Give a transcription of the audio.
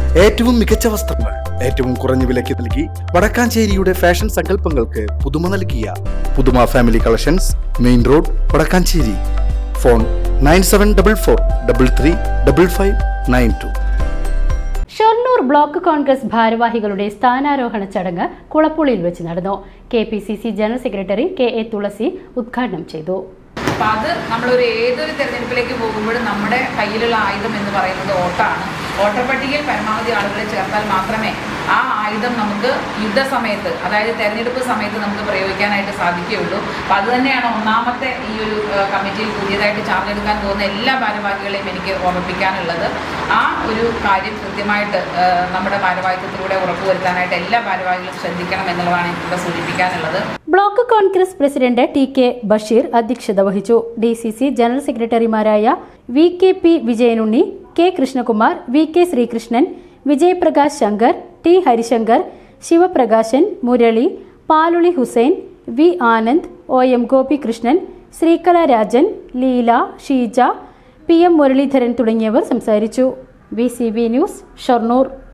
ഏറ്റവും മികച്ച വസ്ത്രങ്ങൾ ഏറ്റവും കുറഞ്ഞ വിലയ്ക്ക് നൽകി വടക്കാഞ്ചേരിയുടെ ഫാഷൻ സങ്കല്പങ്ങൾക്ക് പുതുമ നൽകിയ Puthuma family collections, main road, Vadakkancherry. Phone 9744335592. Shoranur block Congress ഭാരവാഹികളുടെ സ്ഥാനാരോഹണ ചടങ്ങ് കുളപ്പുള്ളിയിൽ വെച്ച് നടന്നു. KPCC general secretary KA Thulasi ഉദ്ഘാടനം ചെയ്തു. അപ്പോൾ അത് നമ്മളൊരു ഏതൊരു തെരഞ്ഞെടുപ്പിലേക്ക് പോകുമ്പോഴും നമ്മുടെ കയ്യിലുള്ള ആയുധം എന്ന് പറയുന്നത് വോട്ടാണ്. വോട്ടർ പട്ടികയിൽ പരമാവധി ആളുകളെ ചേർത്താൽ മാത്രമേ ആ ആയുധം നമുക്ക് യുദ്ധസമയത്ത്, അതായത് തെരഞ്ഞെടുപ്പ് സമയത്ത് നമുക്ക് പ്രയോഗിക്കാനായിട്ട് സാധിക്കുകയുള്ളൂ. അപ്പോൾ അതുതന്നെയാണ് ഒന്നാമത്തെ ഈ ഒരു കമ്മിറ്റിയിൽ പുതിയതായിട്ട് ചാർജ് എടുക്കാൻ പോകുന്ന എല്ലാ ഭാരവാഹികളെയും എനിക്ക് ഓർമ്മിപ്പിക്കാനുള്ളത്. ആ ഒരു കാര്യം കൃത്യമായിട്ട് നമ്മുടെ ഭാരവാഹിത്വത്തിലൂടെ ഉറപ്പുവരുത്താനായിട്ട് എല്ലാ ഭാരവാഹികളും ശ്രദ്ധിക്കണം എന്നുള്ളതാണ് എനിക്കിവിടെ സൂചിപ്പിക്കാനുള്ളത്. Block Congress president TK Basheer അധ്യക്ഷത വഹിച്ചു. DCC ജനറൽ സെക്രട്ടറിമാരായ VKP Vijayanunni, K Krishnakumar, VK Sreekrishnan, Vijayaprakash Shankar, T Harishankar, Sivaprakashan, Murali, Paluli Hussain, V Anand, OM Gopikrishnan, Sreekala Rajan, Leela, Sheeja, PM Muraleedharan തുടങ്ങിയവർ സംസാരിച്ചു. VCV news, Shoranur.